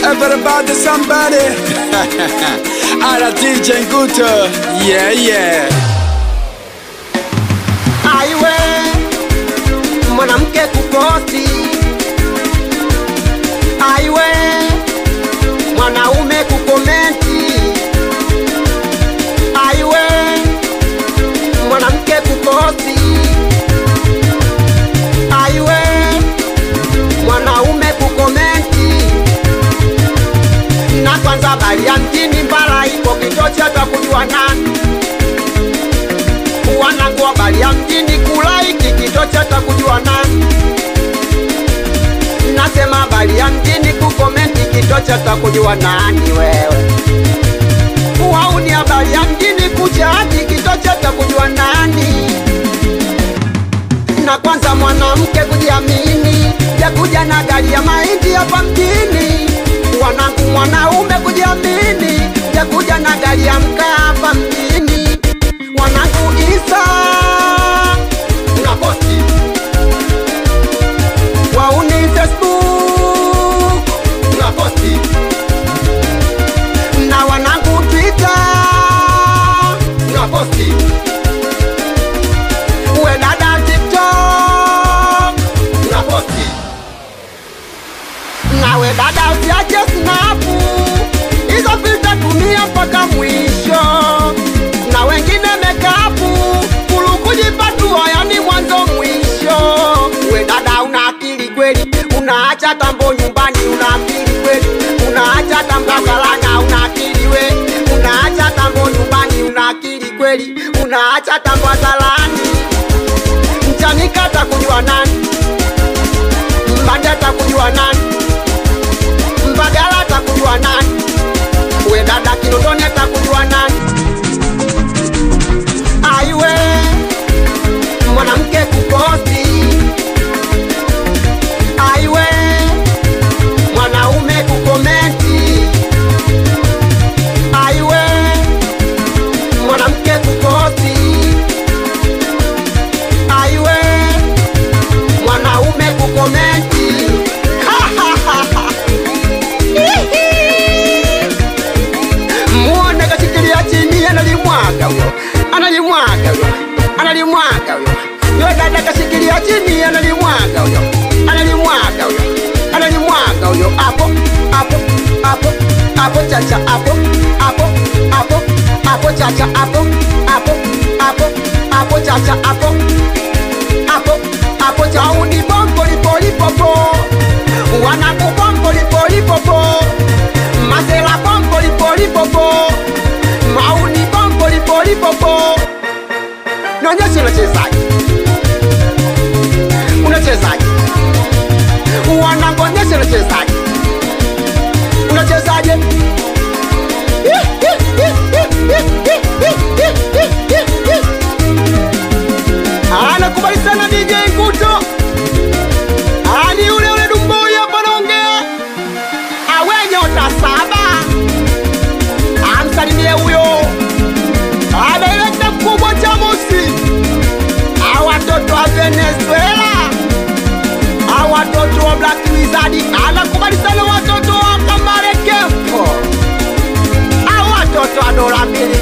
Everybody somebody. Ala DJ Nguto. Yeah, yeah. Aiwe mwanamke kuposti, aiwe mwanaume kukomenti, aiwe mwanamke kuposti, aiwe mwanaume kukomenti. Na kwanza bali ya mjini mbala ipo kitochi hata kujua nani. Wanangua bali ya mjini kulaiki kitochi hata kujua nani. Nasema bali ya mjini kukomenti kitochi hata kujua nani wewe. Wauni ya bali ya mjini kuchaji kitochi hata kujua nani. Na kwanza mwanamke kujiamini, ya kuja na gari ya mahindi hapa mjini. Wanangu mwanaume kujiamini, ya kuja na gari ya mkaa hapa mjini. Wanangu Isa unaposti, wauni Facebook unaposti, na wanangu Twitter unaposti, uwe dada TikTok unaposti, nawe dada usiache snapu, hizo filter tumia mpaka mwisho. Na wengine mekapu kulu kujipatua, yani mwanzo mwisho. We dada una akili kweli, unaacha tambo nyumbani, una akili kweli, unaacha tambo galana, una akili we, unaacha tambo nyumbani, una akili kweli, unaacha tambo salani. Mchanika takujua nani, Mbanda takujua nani, Mbagala takujua nani, we dada Kinondoni takujua nani. Aiwe mwanamke kuposti, aiwe mwanaume kukomenti, aiwe mwanamke kuposti, aiwe mwanaume kukomenti. Muone kashikilia chini analimwaga huyo, analimwaga huyo, analimwaga huyo. Yo dada kashikilia chini analimwaga huyo, analimwaga huyo, analimwaga huyo. Hapo hapo hapo hapo chacha, hapo hapo hapo hapo chacha, hapo hapo hapo hapo chacha, hapo hapo hapo chauni bombo lipoli popo. Wanaku bombo lipoli popo, masela bombo lipoli popo, mauni bombo lipoli popo. Nyonyesha unachezaji, unachezaji, wanangonyesha unachezaji, unachezaje? Anakubali sana DJ Nguto, ani ule ule Dumboi hapa naongea. Awe nyota 7, amsalimie huyo adaileta mkubwa cha Mosi. Awatoto wa Venezuela, awatoto wa Black Wizard. Anakubali sana watoto wa Kamare Kempo, awatoto wa $2